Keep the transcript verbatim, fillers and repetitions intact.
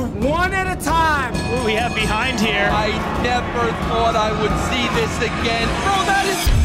one at a time. What do we have behind here? I never thought I would see this again. Bro, that is